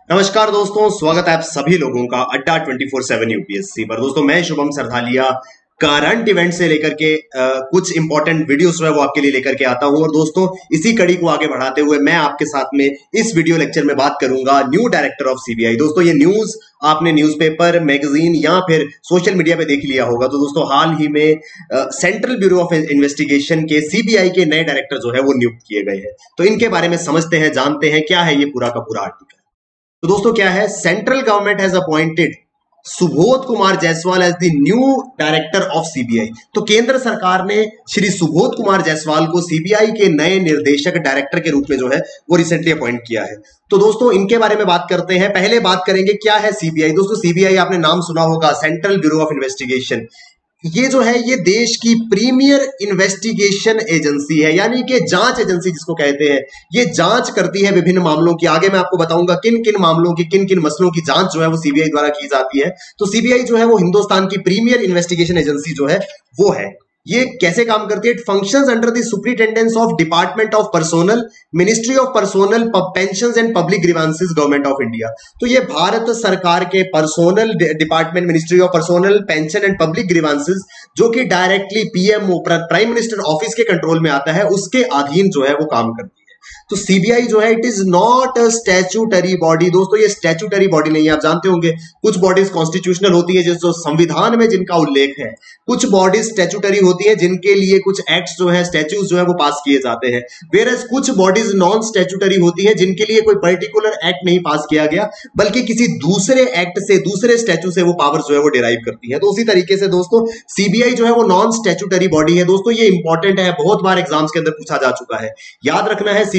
नमस्कार दोस्तों, स्वागत है आप सभी लोगों का अड्डा 24/7 यूपीएससी पर। दोस्तों मैं शुभम सरधालिया करंट इवेंट से लेकर के कुछ इंपॉर्टेंट वीडियोस है वो आपके लिए लेकर के आता हूं। और दोस्तों इसी कड़ी को आगे बढ़ाते हुए मैं आपके साथ में इस वीडियो लेक्चर में बात करूंगा न्यू डायरेक्टर ऑफ सीबीआई। दोस्तों ये न्यूज आपने न्यूज़पेपर, मैगजीन या फिर सोशल मीडिया पे देख लिया होगा। तो दोस्तों हाल ही में सेंट्रल ब्यूरो ऑफ इन्वेस्टिगेशन के सीबीआई के नए डायरेक्टर जो है वो नियुक्त किए गए हैं। तो इनके बारे में समझते हैं, जानते हैं क्या है ये पूरा का पूरा आर्टिकल। तो दोस्तों क्या है, central government has appointed Subodh Kumar Jaiswal as the new director of CBI. तो केंद्र सरकार ने श्री सुबोध कुमार जायसवाल को सीबीआई के नए निर्देशक डायरेक्टर के रूप में जो है वो रिसेंटली अपॉइंट किया है। तो दोस्तों इनके बारे में बात करते हैं। पहले बात करेंगे क्या है सीबीआई। दोस्तों सीबीआई आपने नाम सुना होगा, सेंट्रल ब्यूरो ऑफ इन्वेस्टिगेशन। ये जो है ये देश की प्रीमियर इन्वेस्टिगेशन एजेंसी है, यानी कि जांच एजेंसी जिसको कहते हैं। ये जांच करती है विभिन्न मामलों की। आगे मैं आपको बताऊंगा किन किन मामलों की, किन किन मसलों की जांच जो है वो सीबीआई द्वारा की जाती है। तो सीबीआई जो है वो हिंदुस्तान की प्रीमियर इन्वेस्टिगेशन एजेंसी जो है वो है। ये कैसे काम करती है? It functions under the superintendence of department of personnel, ministry of personnel, pensions and public grievances, government of India. तो ये भारत सरकार के personnel department, ministry of personnel, pension and public grievances, जो कि directly PMO, prime minister office के control में आता है, उसके अधीन जो है वो काम करती है। तो सीबीआई जो है it is not a statutory body. दोस्तों ये स्टैट्यूटरी बॉडी नहीं है। आप जानते होंगे कुछ बॉडीज कॉन्स्टिट्यूशनल होती है जो संविधान में जिनका उल्लेख है, कुछ बॉडीज स्टैट्यूटरी होती है जिनके लिए कुछ एक्ट्स जो है, स्टैट्यूज जो है वो पास किए जाते हैं। वेयरएज कुछ बॉडीज नॉन स्टैट्यूटरी होती है जिनके लिए कोई पर्टिकुलर एक्ट नहीं पास किया गया, बल्कि किसी दूसरे एक्ट से, दूसरे स्टैट्यू से वो पावर जो है वो डिराइव करती है। तो उसी तरीके से दोस्तों सीबीआई जो है वो नॉन स्टैट्यूटरी बॉडी है। दोस्तों ये इंपॉर्टेंट है, बहुत बार एग्जाम्स के अंदर पूछा जा चुका है, याद रखना है।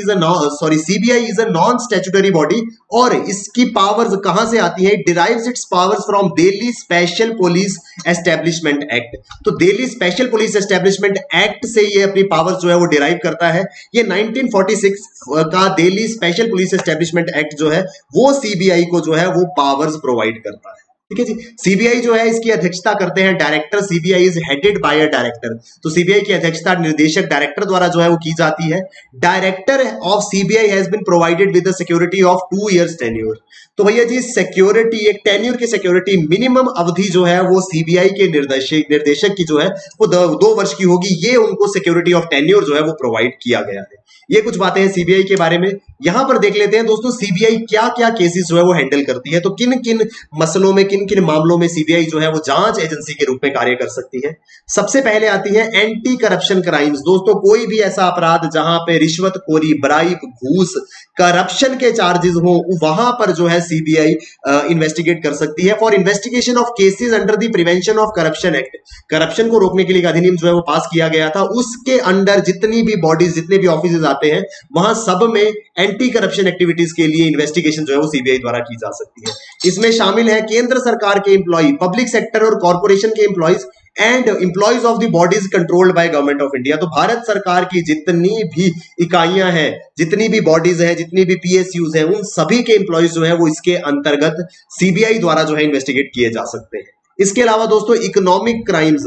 CBI is a non statutory body और इसकी पावर्स कहां से आती है? It derives its powers from Delhi special police establishment act. तो Delhi special police establishment act से ये अपनी पावर्स जो है वो डिराइव करता है। ये 1946 का Delhi special police establishment act जो है वो सीबीआई को जो है वो पावर्स प्रोवाइड करता है। ठीक है जी। सीबीआई जो है इसकी अध्यक्षता करते हैं director. CBI is headed by a director. तो सीबीआई की अध्यक्षता निर्देशक डायरेक्टर द्वारा जो है वो की जाती है। Director of CBI has been provided with the security of 2 years tenure. तो भैया जी सिक्योरिटी, एक टेन्योर की सिक्योरिटी, मिनिमम अवधि जो है वो सीबीआई के निर्देशक की जो है वो 2 वर्ष की होगी। ये उनको सिक्योरिटी ऑफ टेन्योर जो है वो प्रोवाइड किया गया है। ये कुछ बातें हैं सीबीआई के बारे में। यहां पर देख लेते हैं दोस्तों सीबीआई क्या क्या केसेस जो है वो हैंडल करती है। तो किन किन मसलों में, किन किन मामलों में सीबीआई जो है वो जांच एजेंसी के रूप में कार्य कर सकती है। सबसे पहले आती है एंटी करप्शन क्राइम्स। दोस्तों कोई भी ऐसा अपराध जहां पे रिश्वतखोरी, ब्राइब, घूस, करप्शन के चार्जेस हो, वहां पर जो है सीबीआई इन्वेस्टिगेट कर सकती है। For investigation of cases under the prevention of corruption act, corruption को रोकने के लिए अधिनियम जो है वो पास किया गया था, उसके अंडर जितनी भी बॉडीज, जितने भी ऑफिस आते हैं, वहां सब में एंटी करप्शन एक्टिविटीज के लिए इन्वेस्टिगेशन जो है वो सीबीआई द्वारा की जा सकती है। इसमें शामिल है केंद्र सरकार के एम्प्लॉय, पब्लिक सेक्टर और कॉर्पोरेशन के employees and employees of the bodies controlled by government of India. तो भारत सरकार की जितनी भी इकाइयां हैं, जितनी भी बॉडीज हैं, जितनी भी पीएसयूज हैं, उन सभी के एम्प्लॉयज जो है वो इसके अंतर्गत सीबीआई द्वारा जो है इन्वेस्टिगेट किए जा सकते हैं। इसके अलावा दोस्तों इकोनॉमिक क्राइम्स,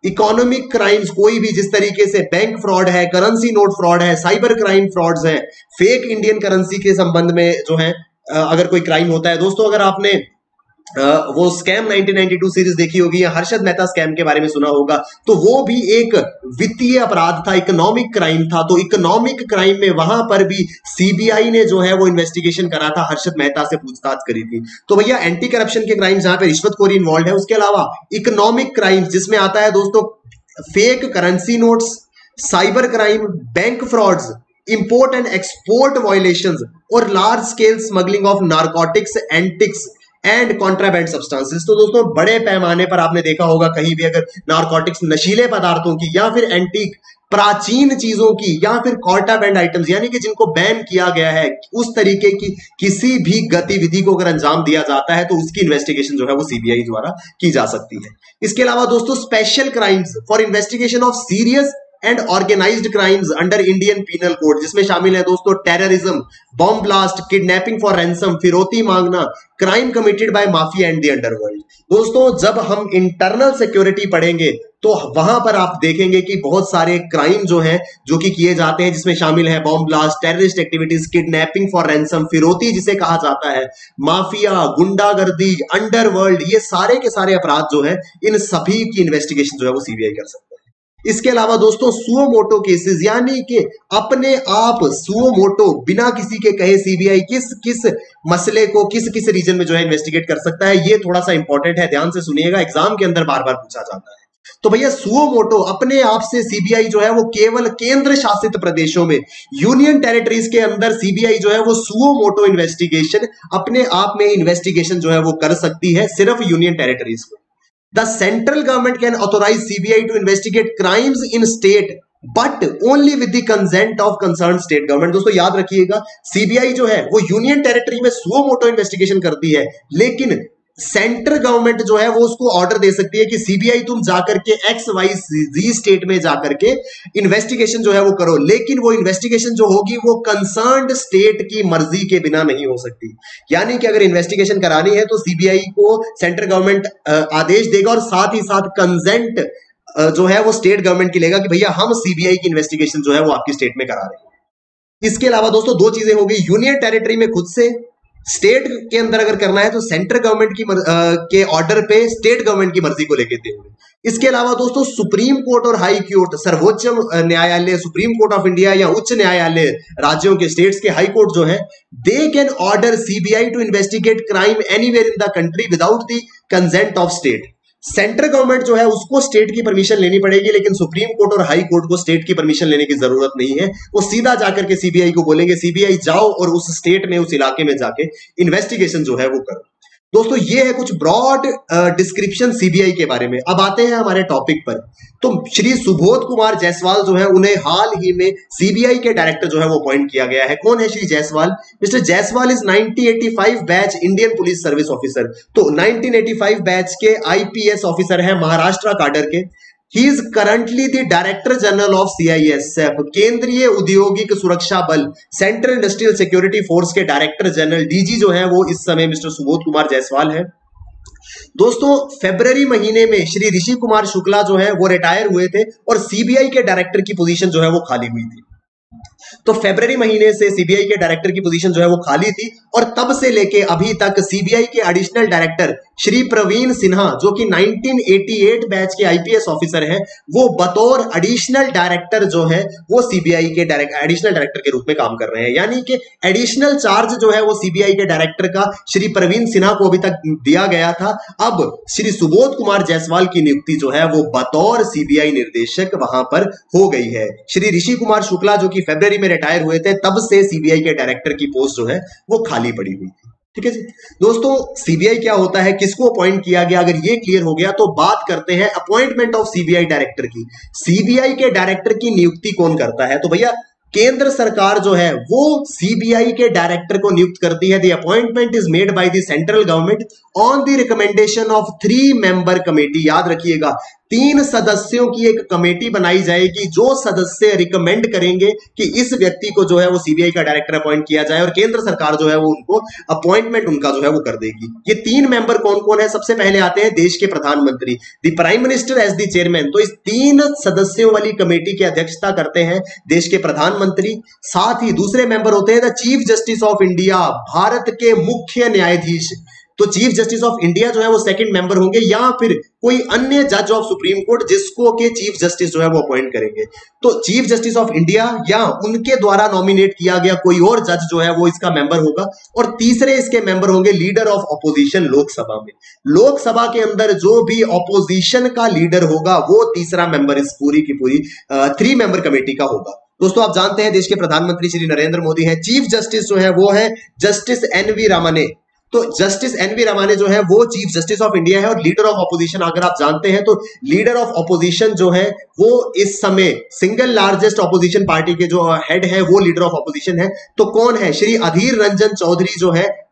कोई भी जिस तरीके से बैंक फ्रॉड है, करेंसी नोट फ्रॉड है, साइबर क्राइम फ्रॉड्स है, फेक इंडियन करेंसी के संबंध में जो है अगर कोई क्राइम होता है। दोस्तों अगर आपने वो स्कैम 1992 सीरीज देखी होगी या हर्षद मेहता स्कैम के बारे में सुना होगा, तो वो भी एक वित्तीय अपराध था, इकोनॉमिक क्राइम था। तो इकोनॉमिक क्राइम में वहां पर भी सीबीआई ने जो है वो इन्वेस्टिगेशन करा था, हर्षद मेहता से पूछताछ करी थी। तो भैया एंटी करप्शन के क्राइम जहां पे रिश्वतखोरी इन्वॉल्व है, उसके अलावा इकोनॉमिक क्राइम्स जिसमें आता है दोस्तों fake currency notes, cyber crime, bank frauds, import and export violations और large scale smuggling of narcotics, antiques and contraband substances. तो दोस्तों बड़े पैमाने पर आपने देखा होगा कहीं भी अगर नारकोटिक्स, नशीले पदार्थों की, या फिर एंटीक, प्राचीन चीजों की, या फिर कॉन्ट्राबैंड आइटम्स यानी कि जिनको बैन किया गया है, उस तरीके की किसी भी गतिविधि को अगर अंजाम दिया जाता है तो उसकी इन्वेस्टिगेशन जो है वो सीबीआई द्वारा की जा सकती है। इसके अलावा दोस्तों special crimes for investigation of serious and organised crimes under Indian penal code, जिसमें शामिल है दोस्तों terrorism, bomb blast, kidnapping for ransom, फिरौती मांगना, crime committed by mafia and the underworld. दोस्तों जब हम इंटरनल सिक्योरिटी पढ़ेंगे तो वहां पर आप देखेंगे कि बहुत सारे क्राइम जो हैं जो कि किए जाते हैं, जिसमें शामिल है bomb blast, terrorist activities, kidnapping for ransom, फिरौती जिसे कहा जाता है, माफिया, गुंडागर्दी, अंडरवर्ल्ड, ये सारे के सारे अपराध जो है इन सभी की इन्वेस्टिगेशन जो है वो सीबीआई कर सकता है। इसके अलावा दोस्तों सुओ मोटो केसेस, यानी कि अपने आप सुओ मोटो बिना किसी के कहे सीबीआई किस किस मसले को किस किस रीजन में जो है इन्वेस्टिगेट कर सकता है, ये थोड़ा सा इंपॉर्टेंट है, ध्यान से सुनिएगा, एग्जाम के अंदर बार बार पूछा जाता है। तो भैया सुओ मोटो अपने आप से सीबीआई जो है वो केवल केंद्र शासित प्रदेशों में, यूनियन टेरिटरीज के अंदर सीबीआई जो है वो सुओ मोटो इन्वेस्टिगेशन अपने आप में इन्वेस्टिगेशन जो है वो कर सकती है, सिर्फ यूनियन टेरिटरीज को। The central government can authorize CBI to investigate crimes in state, but only with the consent of concerned state government। दोस्तों याद रखिएगा, सीबीआई जो है वो यूनियन टेरिटरी में सुओ मोटो इन्वेस्टिगेशन करती है, लेकिन सेंट्रल गवर्नमेंट जो है वो उसको ऑर्डर दे सकती है कि सीबीआई तुम जाकर के एक्स वाई जी स्टेट में जाकर के इन्वेस्टिगेशन जो है वो करो, लेकिन वो इन्वेस्टिगेशन जो होगी वो कंसर्न्ड स्टेट की मर्जी के बिना नहीं हो सकती। यानी कि अगर इन्वेस्टिगेशन करानी है तो सीबीआई को सेंट्रल गवर्नमेंट आदेश देगा और साथ ही साथ कंसेंट जो है वो स्टेट गवर्नमेंट की लेगा कि भैया हम सीबीआई की इन्वेस्टिगेशन जो है वो आपकी स्टेट में करा रहे हैं। इसके अलावा दोस्तों दो चीजें हो गई, यूनियन टेरिटरी में खुद से, स्टेट के अंदर अगर करना है तो सेंट्रल गवर्नमेंट की के ऑर्डर पे स्टेट गवर्नमेंट की मर्जी को लेकर देंगे। इसके अलावा दोस्तों सुप्रीम कोर्ट और हाई कोर्ट, सर्वोच्च न्यायालय, सुप्रीम कोर्ट ऑफ इंडिया या उच्च न्यायालय राज्यों के, स्टेट्स के हाई कोर्ट जो है, they can order CBI to investigate crime anywhere in the country without the consent of state. Central government जो है उसको स्टेट की परमिशन लेनी पड़ेगी, लेकिन सुप्रीम कोर्ट और हाई कोर्ट को स्टेट की परमिशन लेने की जरूरत नहीं है। वो सीधा जाकर के सीबीआई को बोलेंगे सीबीआई जाओ और उस स्टेट में, उस इलाके में जाके इन्वेस्टिगेशन जो है वो करो। दोस्तों ये है कुछ ब्रॉड डिस्क्रिप्शन सीबीआई के बारे में। अब आते हैं हमारे टॉपिक पर। तो श्री सुबोध कुमार जायसवाल जो है उन्हें हाल ही में सीबीआई के डायरेक्टर जो है वो अपॉइंट किया गया है। कौन है Shri Jaiswal? Mister Jaiswal is 1985 batch Indian police service officer. तो 1985 बैच के आईपीएस ऑफिसर है, महाराष्ट्र काडर के। He is currently the Director General of CISF, केंद्रीय औद्योगिक सुरक्षा बल, सेंट्रल इंडस्ट्रियल सिक्योरिटी फोर्स के डायरेक्टर जनरल, डीजी जो है वो इस समय मिस्टर सुबोध कुमार जायसवाल है। दोस्तों फरवरी महीने में श्री ऋषि कुमार शुक्ला जो है वो रिटायर हुए थे और सीबीआई के डायरेक्टर की पोजीशन जो है वो खाली हुई थी। तो फरवरी महीने से सीबीआई के डायरेक्टर की पोजीशन जो है वो खाली थी और तब से लेके अभी तक सीबीआई के एडिशनल डायरेक्टर श्री प्रवीण सिन्हा, जो कि 1988 बैच के आईपीएस ऑफिसर हैं, वो बतौर एडिशनल डायरेक्टर जो है वो सीबीआई के एडिशनल डायरेक्टर के रूप में काम कर रहे हैं। यानी कि एडिशनल चार्ज जो है वो सीबीआई के डायरेक्टर का श्री प्रवीण सिन्हा को अभी तक दिया गया था। अब श्री सुबोध कुमार जायसवाल की नियुक्ति जो है वो बतौर सीबीआई निर्देशक वहां पर हो गई है। श्री ऋषि कुमार शुक्ला जो कि फरवरी में रिटायर हुए थे, तब से सीबीआई के डायरेक्टर की पोस्ट जो है वो खाली पड़ी हुई थी। ठीक है जी दोस्तों, सीबीआई क्या होता है, किसको अपॉइंट किया गया, अगर ये क्लियर हो गया तो बात करते हैं अपॉइंटमेंट ऑफ सीबीआई डायरेक्टर की। सीबीआई के डायरेक्टर की नियुक्ति कौन करता है? तो भैया केंद्र सरकार जो है वो सीबीआई के डायरेक्टर को नियुक्त करती है। The appointment is made by the central government on the recommendation of 3 member committee. याद रखिएगा 3 सदस्यों की एक कमेटी बनाई जाएगी जो सदस्य रिकमेंड करेंगे कि इस व्यक्ति को जो है वो सीबीआई का डायरेक्टर अपॉइंट किया जाए और केंद्र सरकार जो है वो उनको अपॉइंटमेंट उनका जो है वो कर देगी। ये 3 मेंबर कौन कौन है? सबसे पहले आते हैं देश के प्रधानमंत्री, the prime minister as the chairman. तो इस 3 सदस्यों वाली कमेटी की अध्यक्षता करते हैं देश के प्रधानमंत्री। साथ ही दूसरे मेंबर होते हैं the chief justice of India, भारत के मुख्य न्यायाधीश। तो चीफ जस्टिस ऑफ इंडिया जो है वो सेकंड मेंबर होंगे, या फिर कोई अन्य जज ऑफ सुप्रीम कोर्ट जिसको के चीफ जस्टिस जो है वो अपॉइंट करेंगे। तो चीफ जस्टिस ऑफ इंडिया या उनके द्वारा नॉमिनेट किया गया कोई और जज जो है वो इसका मेंबर होगा। और तीसरे इसके मेंबर होंगे लीडर ऑफ ऑपोजिशन लोकसभा में। लोकसभा के अंदर जो भी ऑपोजिशन का लीडर होगा वो तीसरा मेंबर इस पूरी की पूरी 3 मेंबर कमेटी का होगा। दोस्तों आप जानते हैं देश के प्रधानमंत्री श्री नरेंद्र मोदी हैं। चीफ जस्टिस जो है वो है जस्टिस एनवी रामाने। तो जस्टिस एनवी रामाने जो है वो चीफ जस्टिस ऑफ इंडिया है। और लीडर ऑफ ऑपोजिशन अगर आप जानते हैं तो लीडर ऑफ ऑपोजिशन जो है वो इस समय सिंगल लार्जेस्ट ऑपोजिशन पार्टी के जो हेड है वो लीडर ऑफ ऑपोजिशन है। तो कौन है? श्री अधीर रंजन चौधरी जो है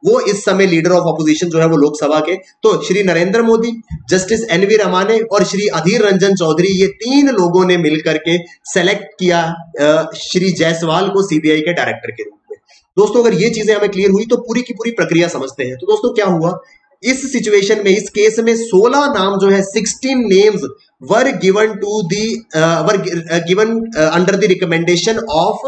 वो इस समय लीडर ऑफ ऑपोजिशन जो है वो लोकसभा के। तो श्री नरेंद्र मोदी, जस्टिस एनवी रमाने और श्री अधीर रंजन चौधरी, ये 3 लोगों ने मिलकर के सेलेक्ट किया श्री जायसवाल को सीबीआई के डायरेक्टर के रूप में। दोस्तों अगर ये चीजें हमें क्लियर हुई तो पूरी की पूरी प्रक्रिया समझते हैं। तो दोस्तों क्या हुआ इस सिचुएशन में, इस केस में 16 नाम जो है 16 names were given to the given under the recommendation of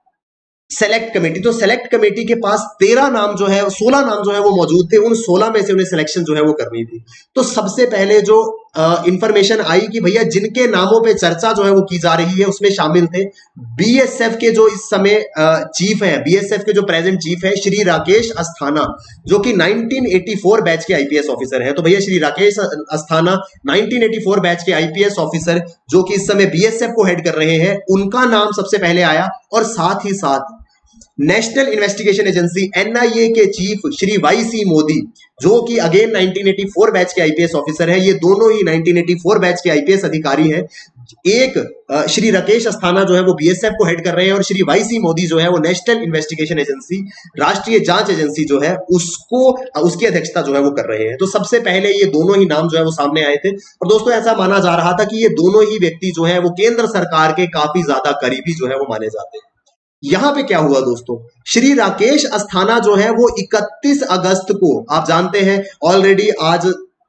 select committee. तो सेलेक्ट कमेटी के पास 13 नाम जो है, 16 नाम जो है वो मौजूद थे। उन 16 में से उन्हें सिलेक्शन जो है वो करनी थी। तो सबसे पहले जो इंफॉर्मेशन आई कि भैया जिनके नामों पे चर्चा जो है वो की जा रही है उसमें शामिल थे बीएसएफ के जो इस समय चीफ है, बीएसएफ के जो प्रेजेंट चीफ है श्री राकेश अस्थाना, जो कि 1984 बैच के आईपीएस ऑफिसर है। तो भैया श्री राकेश अस्थाना 1984 बैच के आईपीएस ऑफिसर जो कि इस समय बीएसएफ को हेड कर रहे हैं, उनका नाम सबसे पहले आया। और साथ ही साथ नेशनल इन्वेस्टिगेशन एजेंसी एनआईए के चीफ श्री वाईसी मोदी, जो कि अगेन 1984 बैच के आईपीएस ऑफिसर है। ये दोनों ही 1984 बैच के आईपीएस अधिकारी हैं। एक श्री राकेश अस्थाना जो है वो बीएसएफ को हेड कर रहे हैं और श्री वाईसी मोदी जो है वो नेशनल इन्वेस्टिगेशन एजेंसी, राष्ट्रीय जांच एजेंसी जो है उसको, उसकी अध्यक्षता जो है वो कर रहे हैं। तो सबसे पहले ये दोनों ही नाम जो है वो सामने आए थे। और दोस्तों ऐसा माना जा रहा था कि ये दोनों ही व्यक्ति जो है वो केंद्र सरकार के काफी ज्यादा करीबी जो है वो माने जाते हैं। यहां पे क्या हुआ दोस्तों, श्री राकेश अस्थाना जो है वो 31 अगस्त को, आप जानते हैं ऑलरेडी आज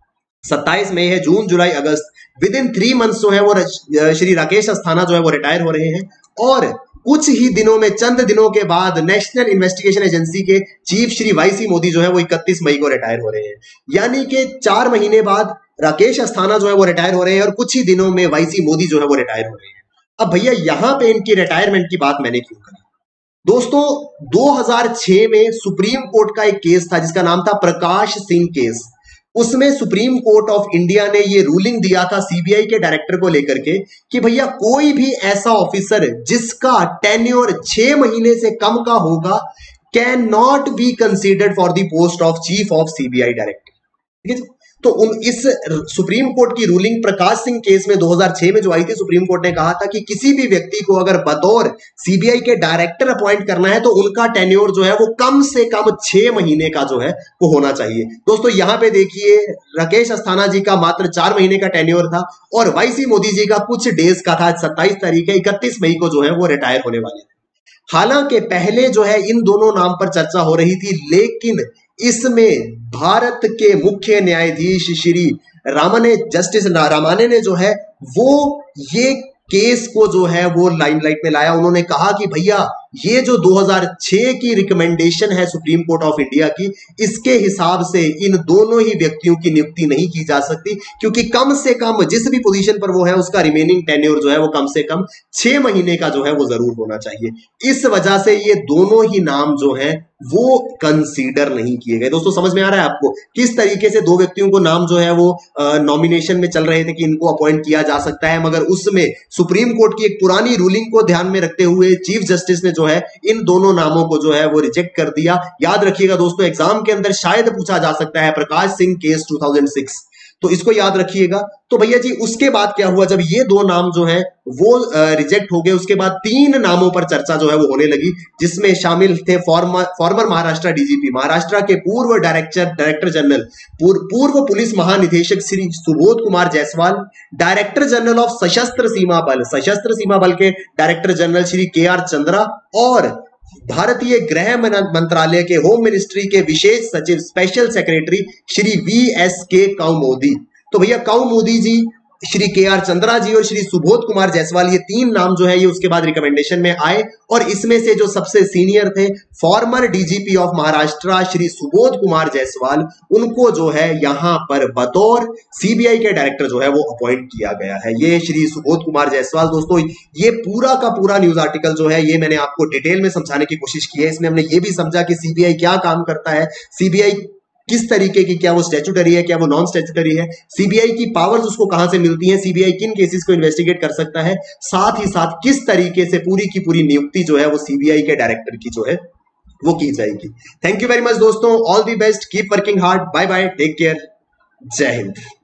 27 मई है, जून जुलाई अगस्त, विद इन 3 मंथ्स जो है वो श्री राकेश अस्थाना जो है वो रिटायर हो रहे हैं। और कुछ ही दिनों में, चंद दिनों के बाद नेशनल इन्वेस्टिगेशन एजेंसी के चीफ श्री वाईसी मोदी जो है वो 31 मई को रिटायर हो रहे हैं। यानी कि 4 महीने बाद राकेश अस्थाना जो है वो रिटायर हो रहे हैं और कुछ ही दिनों में वाईसी मोदी जो है वो रिटायर हो रहे हैं। अब भैया यहां पे इनकी रिटायरमेंट की बात मैंने क्यों करी दोस्तों, 2006 में सुप्रीम कोर्ट का एक केस था जिसका नाम था प्रकाश सिंह केस। उसमें सुप्रीम कोर्ट ऑफ इंडिया ने ये रूलिंग दिया था सीबीआई के डायरेक्टर को लेकर के कि भैया कोई भी ऐसा ऑफिसर जिसका टेन्योर 6 महीने से कम का होगा can not be considered for the post of chief of CBI director. ठीक है, तो इस सुप्रीम कोर्ट की रूलिंग प्रकाश सिंह केस में 2006 में जो आई थी, सुप्रीम कोर्ट ने कहा था कि किसी भी व्यक्ति को अगर बतौर सीबीआई के डायरेक्टर अपॉइंट करना है तो उनका टेन्योर जो है वो कम से कम 6 महीने का जो है वो होना चाहिए। दोस्तों यहां पे देखिए राकेश अस्थाना जी का मात्र 4 महीने का टेन्योर था और वाईसी मोदी जी का कुछ डेज का था। 27 तारीख है, 31 मई को जो है वो रिटायर होने वाले थे। हालांकि पहले जो है इन दोनों नाम पर चर्चा हो रही थी, लेकिन इसमें भारत के मुख्य न्यायाधीश श्री जस्टिस रामाने ने जो है वो ये केस को जो है वो लाइमलाइट में लाया। उन्होंने कहा कि भैया ये जो 2006 की रिकमेंडेशन है सुप्रीम कोर्ट ऑफ इंडिया की, इसके हिसाब से इन दोनों ही व्यक्तियों की नियुक्ति नहीं की जा सकती, क्योंकि कम से कम जिस भी पोजीशन पर वो है उसका रिमेनिंग टेन्योर जो है वो कम से कम 6 महीने का जो है वो जरूर होना चाहिए। इस वजह से ये दोनों ही नाम जो है वो कंसीडर नहीं किए गए। दोस्तों समझ में आ रहा है आपको किस तरीके से 2 व्यक्तियों को नाम जो है वो नॉमिनेशन में चल रहे थे कि इनको अपॉइंट किया जा सकता है, मगर उसमें सुप्रीम कोर्ट की एक पुरानी रूलिंग को ध्यान में रखते हुए चीफ जस्टिस ने जो है इन दोनों नामों को जो है वो रिजेक्ट कर दिया। याद रखिएगा दोस्तों, एग्जाम के अंदर शायद पूछा जा सकता है प्रकाश सिंह केस 2006, तो इसको याद रखिएगा। तो भैया जी उसके बाद क्या हुआ, जब ये 2 नाम जो है वो रिजेक्ट हो गए, उसके बाद 3 नामों पर चर्चा जो है वो होने लगी, जिसमें शामिल थे फॉर्मर महाराष्ट्र डीजीपी, महाराष्ट्र के पूर्व डायरेक्टर जनरल, पूर्व पुलिस महानिदेशक Shri Subodh Kumar Jaiswal, director general of Sashastra Seema Bal के director general Shri KR. Chandra और भारतीय गृह मंत्रालय के होम मिनिस्ट्री के विशेष सचिव special secretary Shri VSK. Kaumudi. तो भैया कौमुदी जी, श्री के.आर. चंद्रा जी और श्री सुबोध कुमार जायसवाल, ये 3 नाम जो है ये उसके बाद रिकमेंडेशन में आए और इसमें से जो सबसे सीनियर थे former DGP of Maharashtra Shri Subodh Kumar Jaiswal, उनको जो है यहां पर बतौर सीबीआई के डायरेक्टर जो है वो अपॉइंट किया गया है। ये श्री सुबोध कुमार जायसवाल, दोस्तों ये पूरा का पूरा न्यूज आर्टिकल जो है ये मैंने आपको डिटेल में समझाने की कोशिश की है। इसमें हमने ये भी समझा कि सीबीआई क्या काम करता है, सीबीआई किस तरीके की, क्या वो स्टैट्यूटरी है, क्या वो नॉन स्टैट्यूटरी है, सीबीआई की पावर्स उसको कहां से मिलती हैं, सीबीआई किन केसेस को इन्वेस्टिगेट कर सकता है, साथ ही साथ किस तरीके से पूरी की पूरी नियुक्ति जो है वो सीबीआई के डायरेक्टर की जो है वो की जाएगी। थैंक यू वेरी मच दोस्तों, all the best, keep working hard, bye bye, take care, Jai Hind.